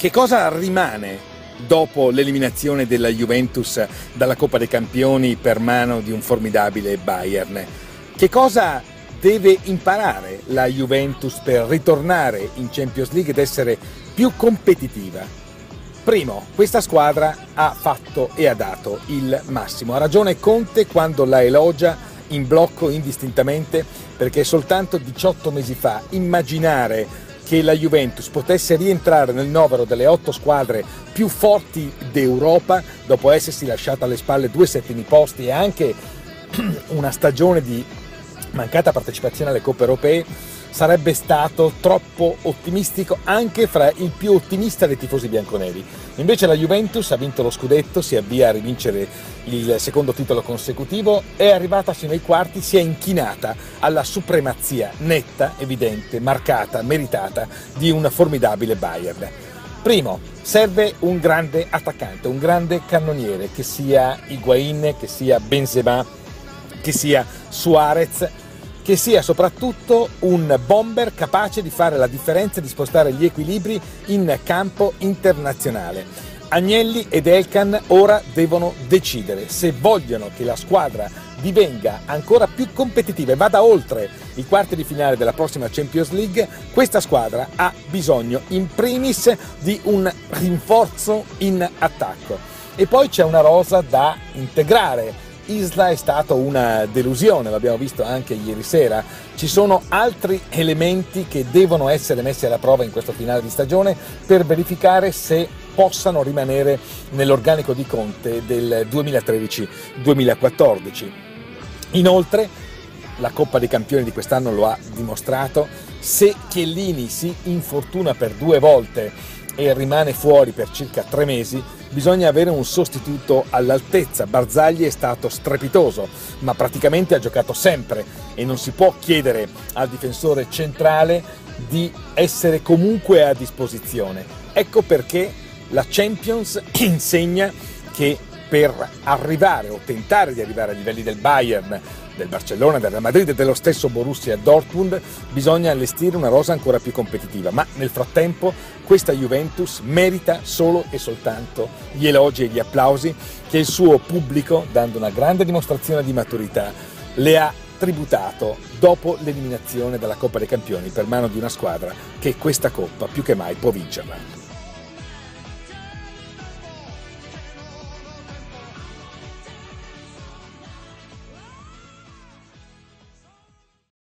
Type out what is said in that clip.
Che cosa rimane dopo l'eliminazione della Juventus dalla Coppa dei Campioni per mano di un formidabile Bayern? Che cosa deve imparare la Juventus per ritornare in Champions League ed essere più competitiva? Primo, questa squadra ha fatto e ha dato il massimo. Ha ragione Conte quando la elogia in blocco indistintamente, perché soltanto 18 mesi fa immaginare che la Juventus potesse rientrare nel novero delle 8 squadre più forti d'Europa, dopo essersi lasciata alle spalle 2 settimi posti e anche una stagione di mancata partecipazione alle coppe europee, sarebbe stato troppo ottimistico anche fra il più ottimista dei tifosi bianconeri. Invece la Juventus ha vinto lo scudetto, si avvia a rivincere il secondo titolo consecutivo, è arrivata fino ai quarti, si è inchinata alla supremazia netta, evidente, marcata, meritata di un formidabile Bayern. Primo, serve un grande attaccante, un grande cannoniere, che sia Higuaín, che sia Benzema, che sia Suarez, che sia soprattutto un bomber capace di fare la differenza e di spostare gli equilibri in campo internazionale. Agnelli ed Elkan ora devono decidere se vogliono che la squadra divenga ancora più competitiva e vada oltre i quarti di finale della prossima Champions League. Questa squadra ha bisogno in primis di un rinforzo in attacco e poi c'è una rosa da integrare. Isla è stato una delusione, l'abbiamo visto anche ieri sera. Ci sono altri elementi che devono essere messi alla prova in questo finale di stagione per verificare se possano rimanere nell'organico di Conte del 2013-2014. Inoltre, la Coppa dei Campioni di quest'anno lo ha dimostrato, se Chiellini si infortuna per 2 volte e rimane fuori per circa 3 mesi, bisogna avere un sostituto all'altezza. Barzagli è stato strepitoso, ma praticamente ha giocato sempre e non si può chiedere al difensore centrale di essere comunque a disposizione. Ecco perché la Champions insegna che per arrivare o tentare di arrivare ai livelli del Bayern, del Barcellona, del Real Madrid e dello stesso Borussia Dortmund bisogna allestire una rosa ancora più competitiva, ma nel frattempo questa Juventus merita solo e soltanto gli elogi e gli applausi che il suo pubblico, dando una grande dimostrazione di maturità, le ha tributato dopo l'eliminazione dalla Coppa dei Campioni per mano di una squadra che questa Coppa più che mai può vincerla.